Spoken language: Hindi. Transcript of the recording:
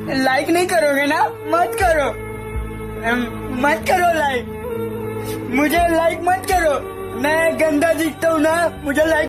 लाइक नहीं करोगे ना? मत करो, मत करो लाइक, मुझे लाइक मत करो। मैं गंदा दिखता हूँ ना, मुझे लाइक